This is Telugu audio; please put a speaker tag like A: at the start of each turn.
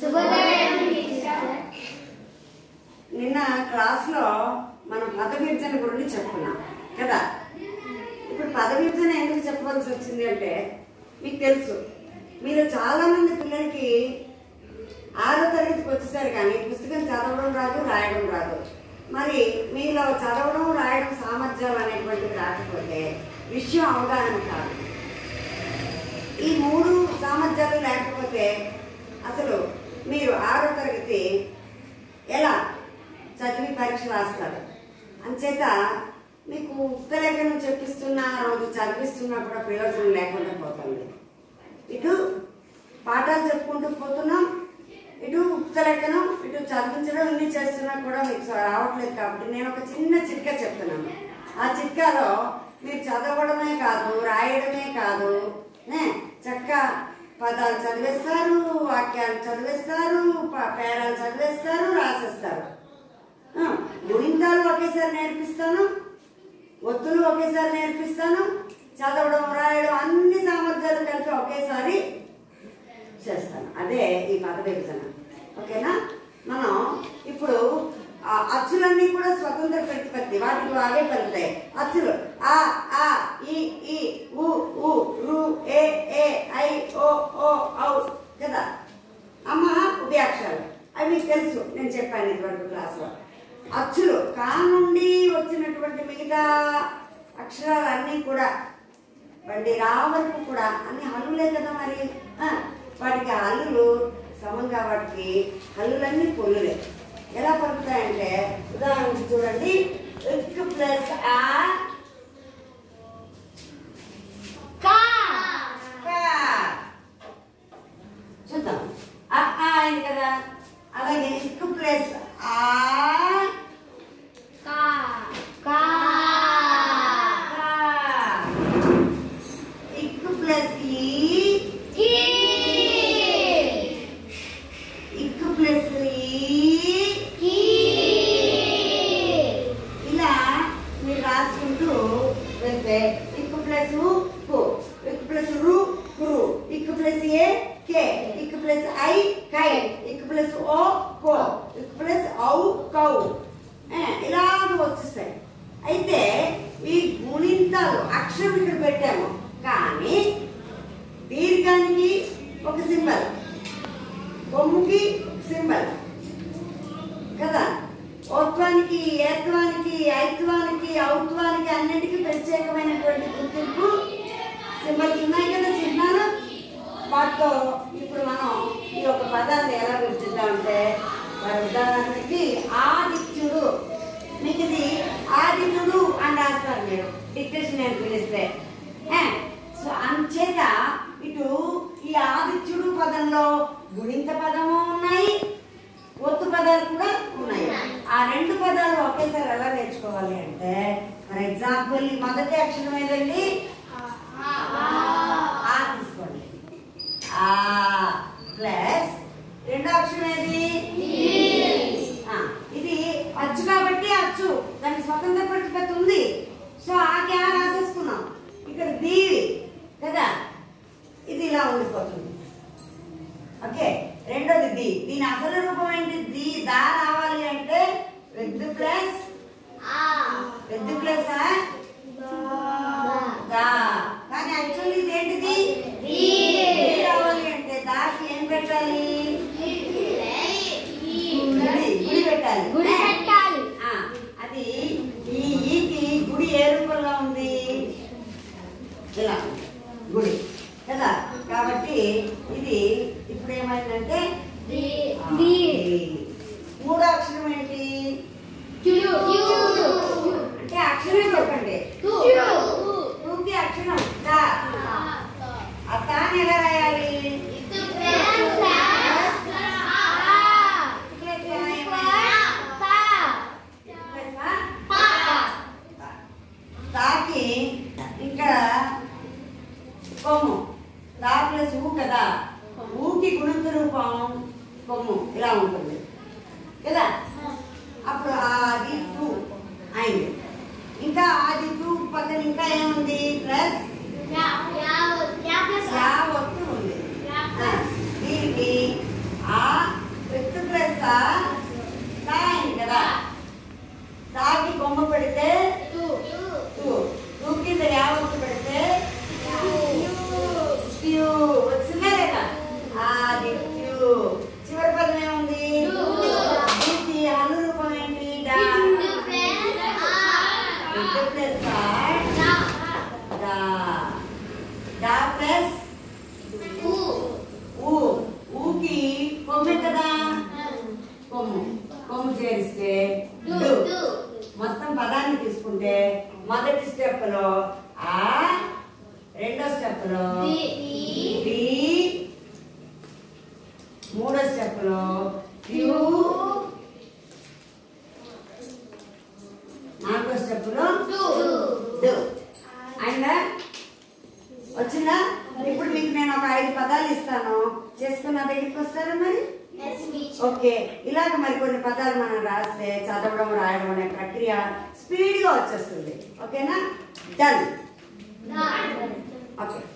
A: నిన్న క్లాస్లో మనం పదవిభజన గురించి చెప్పుకున్నాం కదా. ఇప్పుడు పదవిభజన ఎందుకు చెప్పవలసి వచ్చింది అంటే, మీకు తెలుసు, మీరు చాలామంది పిల్లలకి 6వ తరగతికి వచ్చేసారు కానీ పుస్తకం చదవడం రాదు, రాయడం రాదు. మరి మీలో చదవడం రాయడం సామర్థ్యాలు అనేటువంటివి రాకపోతే విషయం అవగాహన కాదు. ఈ 3 సామర్థ్యాలు లేకపోతే అసలు మీరు 6వ తరగతి ఎలా చదివి పరీక్ష రాస్తారు. అంచేత మీకు ఉక్తలేఖనం చెప్పిస్తున్న రోజు చదివిస్తున్నా కూడా ప్రయోజనం లేకుండా పోతుంది. ఇటు పాఠాలు చెప్పుకుంటూ పోతున్నాం, ఇటు ఉక్తలేఖనం, ఇటు చదివించడం, ఇన్ని చేస్తున్నా కూడా మీకు రావట్లేదు. కాబట్టి నేను ఒక చిన్న చిట్కా చెప్తున్నాను. ఆ చిట్కాలో మీరు చదవడమే కాదు, రాయడమే కాదు, చక్కగా పదాలు చదివేస్తారు, వాక్యాలు చదివేస్తారు, పేరాలు చదివేస్తారు, రాసేస్తారు. గుణింతాలు ఒకేసారి నేర్పిస్తాను, ఒత్తులు ఒకేసారి నేర్పిస్తాను, చదవడం రాయడం అన్ని సామర్థ్యాలు కలిపి ఒకేసారి చేస్తాను. అదే ఈ పదవిభజన. ఓకేనా? మనం ఇప్పుడు అచ్చులన్నీ కూడా స్వతంత్ర ప్రతిపత్తి, వాటికి వాగే పలుకుతాయి. అచ్చులు ఆ, ఆ, ఈ, ఉ, రు, ఏ, ఐ, ఓ, ఔ కదా. అమ్మ ఉభయాక్షరాలు అవి మీకు తెలుసు, నేను చెప్పాను ఇదివరకు క్లాస్లో. అచ్చులు కా నుండి వచ్చినటువంటి మిగతా అక్షరాలన్నీ కూడా బండి రా వరకు కూడా అన్ని హల్లులే కదా. మరి వాటికి హల్లులు సమంగా, వాటికి హల్లులన్నీ పొల్లులే. ఎలా పలుకుతాయంటే ఉదాహరణకు చూడండి, ఇక్ ప్లస్ ఆ చూద్దాం. అయింది కదా. అలాగే ఇక్ ప్లస్ ఆ ఇక్ ప్లస్ ఇక్ ప్లస్ ఇలా మీరు రాసుకుంటూ వెళ్తే ఇక్ ప్లస్ కు, ఇక్ ప్లస్ రు కురు, ఇక్ ప్లస్ ఏ కే, ఇక్ ప్లస్ ఐ కై, ఇక్ ప్లస్ ఓ కో, ఇక్ ప్లస్ ఔ కౌ, ఇలాగ వచ్చేస్తాయి. అయితే ఈ గుణింతాలు అక్షరం ఇక్కడ పెట్టాము, కానీ దీర్ఘానికి ఒక సింబల్, కొమ్ముకి సింబల్ కదా. ఓత్వానికి, ఏత్వానికి, ఐత్వానికి, ఔత్వానికి అన్నిటికీ ప్రత్యేకమైనటువంటి గుర్తింపు సింబల్స్ ఉన్నాయి కదా, చిహ్నాలు. వాటితో ఇప్పుడు మనం ఈ యొక్క పదాన్ని ఎలా గుర్తిద్దామంటే, వారి ఉదాహరణకి ఆదిత్యుడు, మీకు ఇది ఆదిత్యుడు అని రాస్తారు మీరు డిక్టేషన్ నేను పిలిస్తే. సో అంచేత ఇటు ఈ ఆదిత్యుడు పదంలో గుణింత పదము ఉన్నాయి, ఒత్తు పదాలు కూడా ఉన్నాయి. ఆ 2 పదాలు ఒకేసారి ఎలా నేర్చుకోవాలి అంటే, ఫర్ ఎగ్జాంపుల్ ఈ మొదటి అక్షరం ఏదండి, ఆ తీసుకోండి. ఆ ప్లస్ రెండో అక్షరం ఏది, ఇది అచ్చు కాబట్టి అచ్చు, దానికి స్వతంత్ర ప్రతిపత్తి ఉంది. సో ఆకి ఆ రాసేసుకున్నాం. ఇక్కడ దీ కదా, ఇది ఇలా ఉండిపోతుంది. ఓకే. రెండోది ది, దీని అసలు రూపం ఏంటి, ది దా రావాలి అంటే విత్ ప్లస్ దా, కానీ యాక్చువల్లీ ఇది ఏంటిది, రావాలి అంటే దాకి ఏం పెట్టాలి, గుడి పెట్టాలి. అది ఈకి గుడి ఏ రూపంలో ఉంది, ఇలా గుడి కదా. కాబట్టి ఇది ఇప్పుడు ఏమైందంటే మూడో అక్షరం ఏంటి, అంటే అక్షరమే చెప్పండి. టూకి అక్షరం దా, ఆ తాని ఎలా రాయాలి, తాకి ఇంకా కొమ్ము, దా ప్లస్ ఊ కదా, ఊకి గుణిత రూపం కొమ్ము ఇలా ఉంటుంది కదా. అప్పుడు ఆది టూ అయింది. ఇంకా ఆది టూ పక్కన ఇంకా ఏముంది, ప్లస్ ఒత్తు ఉంది. దీనికి ఆ కొమ్మే కదా, కొమ్ము కొమ్ము చేరిస్తే డు. మొత్తం పదాన్ని తీసుకుంటే మొదటి స్టెప్ లో ఆ, రెండో స్టెప్ లో డి, మూడో స్టెప్ లో క్యూ, నాలుగో స్టెప్ లో డు. అండ్ వచ్చిందా? ఇప్పుడు మీకు నేను ఒక 5 పదాలు ఇస్తాను, చేసుకుని నా దగ్గరికి వస్తారా మరి? ఓకే. ఇలాగ మరి కొన్ని పదాలు మనం రాస్తే చదవడం రాయడం అనే ప్రక్రియ స్పీడ్గా వచ్చేస్తుంది. ఓకేనా? డన్. ఓకే.